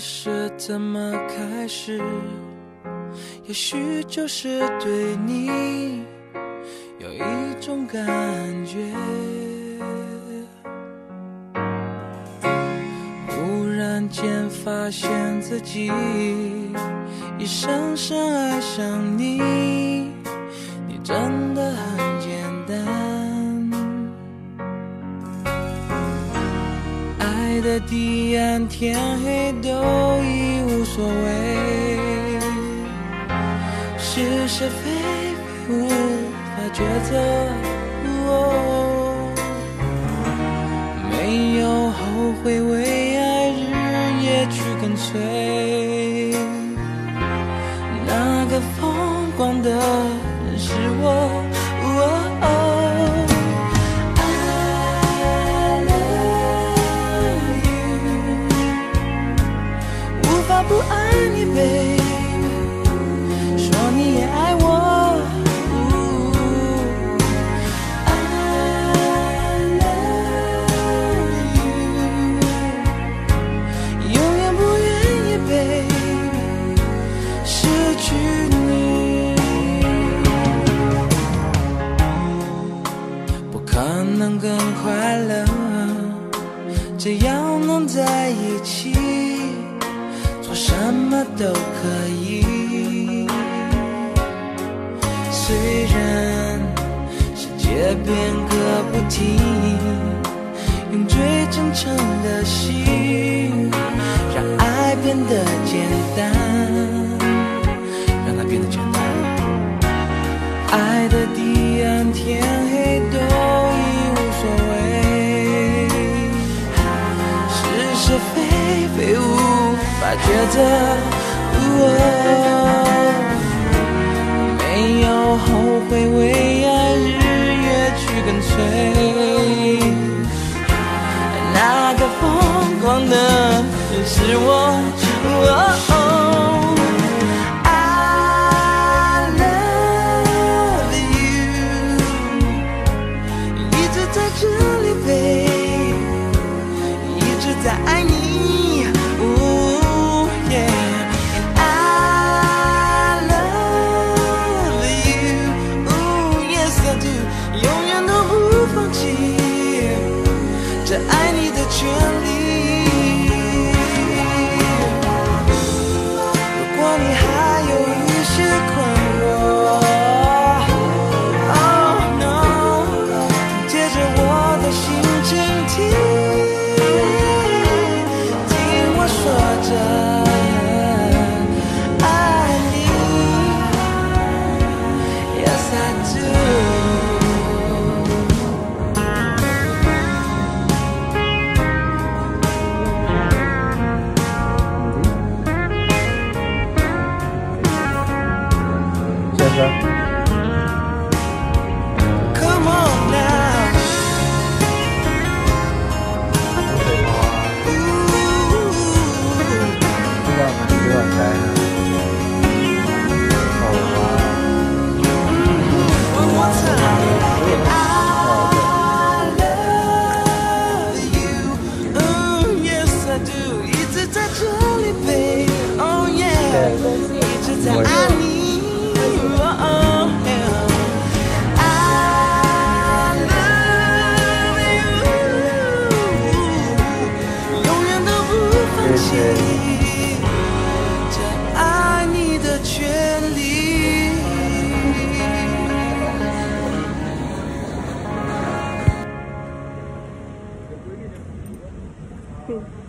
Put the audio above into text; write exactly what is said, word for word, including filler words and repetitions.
是怎么开始，也许就是对你有一种感觉，忽然间发现自己已深深爱上你，你真的很简单，爱的彼岸天黑都已无所谓，是是非非无法抉择，哦，没有后悔，为爱日夜去跟随，那个疯狂的人是我，哦哦不爱你 baby， 说你也爱我，哦 I love you， 永远不愿意 baby 失去你，不可能更快乐，只要能在一起什么都可以，虽然世界变个不停，用最真诚的心让爱变得简单，让它变得简单，爱的彼岸天黑都已无所谓，是是非非无抉择，哦，没有后悔，为爱日夜去跟随，那个疯狂的人是我，哦哦I love you， 一直在这里 babe， 一直在爱你。这爱你的权利，如果你还有一些困惑 Oh no， 借着我的心倾听，听我说着爱你 Yes I do。Come on now， 知道吗？知道谁？好啊。 One more time I love you， oh yes I do， 一直在这里 babe， oh yeah， 一直在爱你。这爱你的权利。